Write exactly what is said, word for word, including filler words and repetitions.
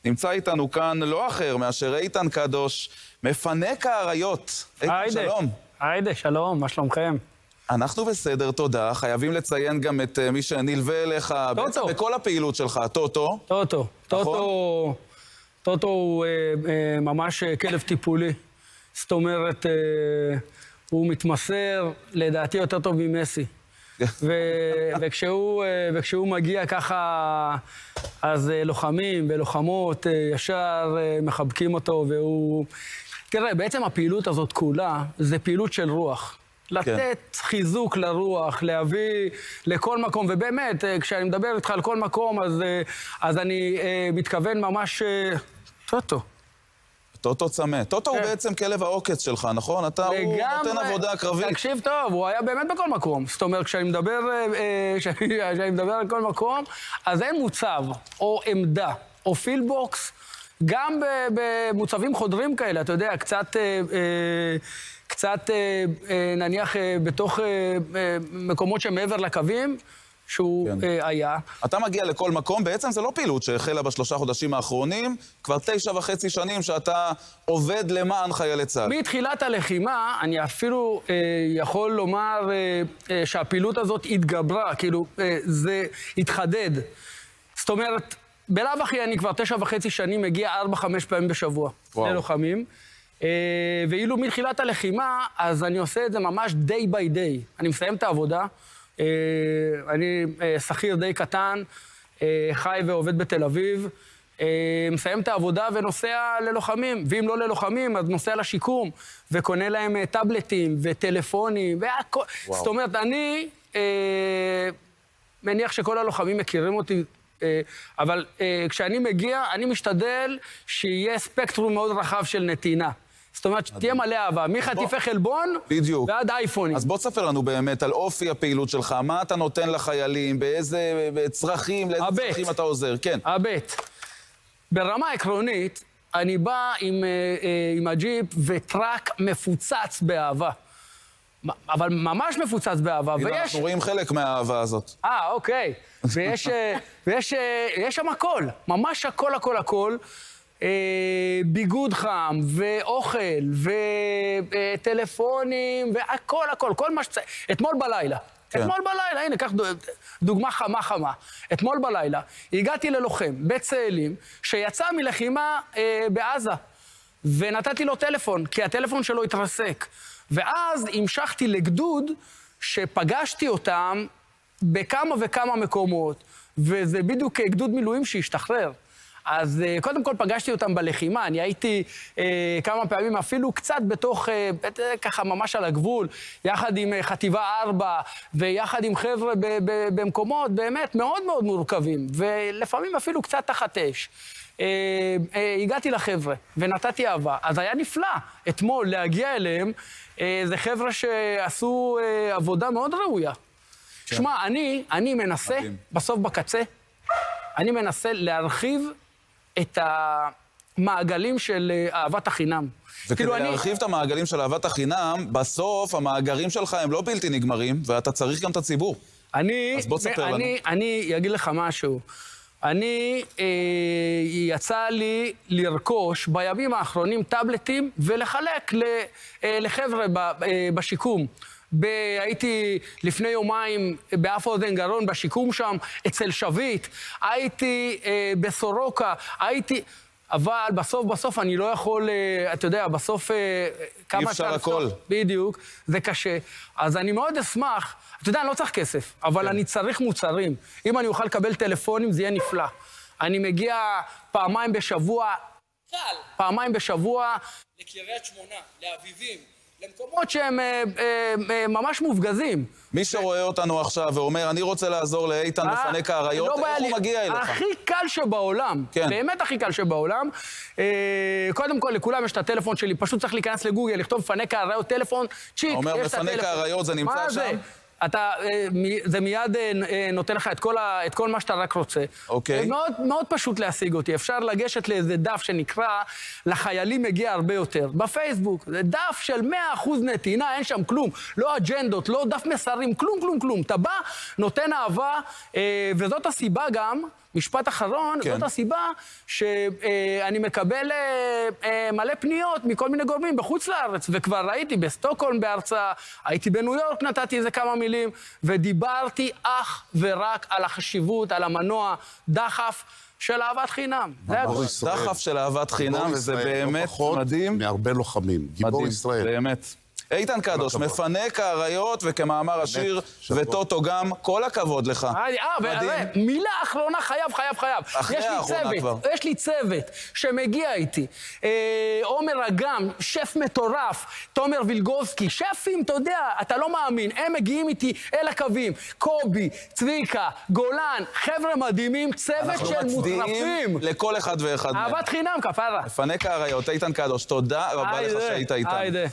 נמצא איתנו כאן לא אחר מאשר איתן קדוש, מפנק האריות. איתן, שלום. היידה, שלום, מה שלומכם? אנחנו בסדר, תודה. חייבים לציין גם את מי שנלווה אליך, בעצם בכל הפעילות שלך, טוטו. טוטו. טוטו, טוטו הוא ממש כלב טיפולי. זאת אומרת, הוא מתמסר, לדעתי יותר טוב ממסי. וכשהוא מגיע ככה, אז לוחמים ולוחמות ישר מחבקים אותו, והוא... תראה, בעצם הפעילות הזאת כולה, זה פעילות של רוח. לתת חיזוק לרוח, להביא לכל מקום, ובאמת, כשאני מדבר איתך על כל מקום, אז, אז אני מתכוון ממש... טוטו. טוטו צמא. טוטו הוא בעצם כלב העוקץ שלך, נכון? אתה הוא נותן עבודה קרבית. תקשיב טוב, הוא היה באמת בכל מקום. זאת אומרת, כשאני מדבר, כשאני מדבר על כל מקום, אז אין מוצב, או עמדה, או פילבוקס, גם במוצבים חודרים כאלה, אתה יודע, קצת... קצת נניח בתוך מקומות שמעבר לקווים שהוא היה. אתה מגיע לכל מקום, בעצם זה לא פעילות שהחלה בשלושה חודשים האחרונים, כבר תשע וחצי שנים שאתה עובד למען חיילי צה"ל. מתחילת הלחימה, אני אפילו יכול לומר שהפעילות הזאת התגברה, כאילו זה התחדד. זאת אומרת, בלאו הכי אני כבר תשע וחצי שנים מגיע ארבע, חמש פעמים בשבוע ללוחמים. ואילו מתחילת הלחימה, אז אני עושה את זה ממש day by day. אני מסיים את העבודה, אני שכיר די קטן, חי ועובד בתל אביב, מסיים את העבודה ונוסע ללוחמים, ואם לא ללוחמים, אז נוסע לשיקום, וקונה להם טאבלטים וטלפונים, והכל. זאת אומרת, אני מניח שכל הלוחמים מכירים אותי, אבל כשאני מגיע, אני משתדל שיהיה ספקטרום מאוד רחב של נתינה. זאת אומרת, שתהיה מלא אהבה, מחטיפי חלבון ועד אייפונים. אז בוא תספר לנו באמת על אופי הפעילות שלך, מה אתה נותן לחיילים, באיזה צרכים, לאיזה צרכים אתה עוזר, כן. הבט. ברמה עקרונית, אני בא עם הג'יפ וטראק מפוצץ באהבה. אבל ממש מפוצץ באהבה. הנה, אנחנו רואים חלק מהאהבה הזאת. אה, אוקיי. ויש שם הכל, ממש הכל, הכל, הכל. ביגוד חם, ואוכל, וטלפונים, והכל, הכל, כל מה שצריך. אתמול בלילה, אתמול בלילה, הנה, קח דוגמה חמה חמה. אתמול בלילה הגעתי ללוחם בצאלים שיצא מלחימה בעזה, ונתתי לו טלפון, כי הטלפון שלו התרסק. ואז המשכתי לגדוד שפגשתי אותם בכמה וכמה מקומות, וזה בדיוק גדוד מילואים שהשתחרר. אז קודם כל פגשתי אותם בלחימה, אני הייתי אה, כמה פעמים אפילו קצת בתוך, אה, ככה ממש על הגבול, יחד עם אה, חטיבה ארבע, ויחד עם חבר'ה ב- ב- במקומות באמת מאוד מאוד מורכבים, ולפעמים אפילו קצת תחת אש. אה, אה, הגעתי לחבר'ה ונתתי אהבה, אז היה נפלא אתמול להגיע אליהם, אה, זה חבר'ה שעשו אה, עבודה מאוד ראויה. כן. שמע, אני, אני מנסה, מדהים. בסוף בקצה, אני מנסה להרחיב את המעגלים של אהבת החינם. וכדי להרחיב את המעגלים של אהבת החינם, בסוף המאגרים שלך הם לא בלתי נגמרים, ואתה צריך גם את הציבור. אז בוא תספר לנו. אני אגיד לך משהו. אני, יצא לי לרכוש בימים האחרונים טאבלטים ולחלק לחבר'ה בשיקום. הייתי לפני יומיים באף אוזן גרון בשיקום שם, אצל שביט, הייתי אה, בסורוקה, הייתי... אבל בסוף, בסוף אני לא יכול, אה, אתה יודע, בסוף... אה, אי אפשר הכל. בדיוק, זה קשה. אז אני מאוד אשמח, אתה יודע, אני לא צריך כסף, אבל כן. אני צריך מוצרים. אם אני אוכל לקבל טלפונים, זה יהיה נפלא. אני מגיע פעמיים בשבוע, קל, פעמיים בשבוע, לקריית שמונה, לאביבים. למקומות שהם אה, אה, אה, ממש מופגזים. מי שרואה אותנו עכשיו ואומר, אני רוצה לעזור לאיתן מפנק האריות, לא איך הוא לי... מגיע אליך? הכי קל שבעולם, כן. באמת הכי קל שבעולם. אה, קודם כל, לכולם יש את הטלפון שלי, פשוט צריך להיכנס לגוגל, לכתוב מפנק האריות, טלפון, צ'יק, יש את הטלפון. אומר, מפנק האריות, זה נמצא שם? אתה, זה מיד נותן לך את כל, ה, את כל מה שאתה רק רוצה. אוקיי. מאוד, מאוד פשוט להשיג אותי. אפשר לגשת לאיזה דף שנקרא, לחיילים מגיע הרבה יותר. בפייסבוק, זה דף של מאה אחוז נתינה, אין שם כלום. לא אג'נדות, לא דף מסרים, כלום, כלום, כלום. אתה בא, נותן אהבה, וזאת הסיבה גם, משפט אחרון, כן. זאת הסיבה שאני מקבל מלא פניות מכל מיני גורמים בחוץ לארץ, וכבר ראיתי בסטוקהולם בהרצאה, הייתי בניו יורק, נתתי איזה כמה מילים, ודיברתי אך ורק על החשיבות, על המנוע, דחף של אהבת חינם. דחף של אהבת חינם, וזה באמת מדהים. מהרבה לוחמים, גיבור ישראל. באמת. איתן קדוש, מפנק האריות וכמאמר השיר, וטוטו גם, כל הכבוד לך. אה, מילה אחרונה, חייב, חייב, חייב. אחרי האחרונה כבר. יש לי צוות שמגיע איתי. עומר אגם, שף מטורף, תומר וילגובסקי, שפים, אתה יודע, אתה לא מאמין, הם מגיעים איתי אל הקווים. קובי, צביקה, גולן, חבר'ה מדהימים, צוות של מוטרפים. אנחנו מצדיעים לכל אחד ואחד מהם. אהבת חינם, כפרה. מפנק האריות, איתן קדוש, תודה רבה לך שהיית איתנו.